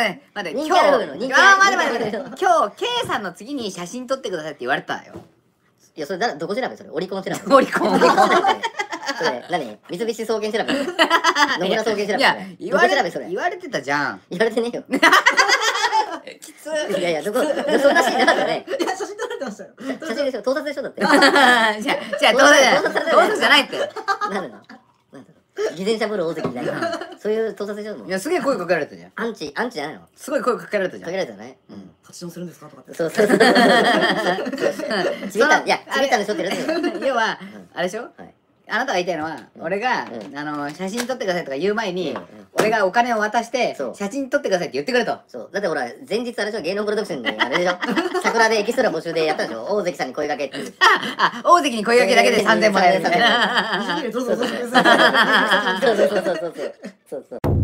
待って、 人気今日、 あるの人気ある待って。今日、K さんの次に写真撮ってくださいって言われたよ。 いや、それどこ調べそれオリコン調べオリコン。 オリコン調べそれ何三菱草原調べ野村草原調べいや、 どこ調べそれ言われてたじゃん。 言われてねえよ。 きついやいや、そんなシーンなかったね。 いや、写真撮られてましたよ。 写真でしょ、盗撮でしょだって。 じゃあ、盗撮じゃないって。 なんだ偽善者ブル大関みたいな。そういう盗撮でしょもういや、すげえ声かけられたじゃん。 アンチじゃないのすごい声かけられたじゃん。 かけられたね。 発信するんですかとかって。 そう。ちびったんでしょって言われてる。 要は、あれでしょはいあなたが言いたいのは、俺が、写真撮ってくださいとか言う前に、俺がお金を渡して、 そう写真撮ってくださいって言ってくれと。 そう。だってほら、前日あれでしょ、芸能プロダクションにあれでしょ、桜でエキストラ募集でやったでしょ、大関さんに声かけっていう。 大関に声掛けだけで3000もらえるみたいな。 どうぞどうぞ。 そう。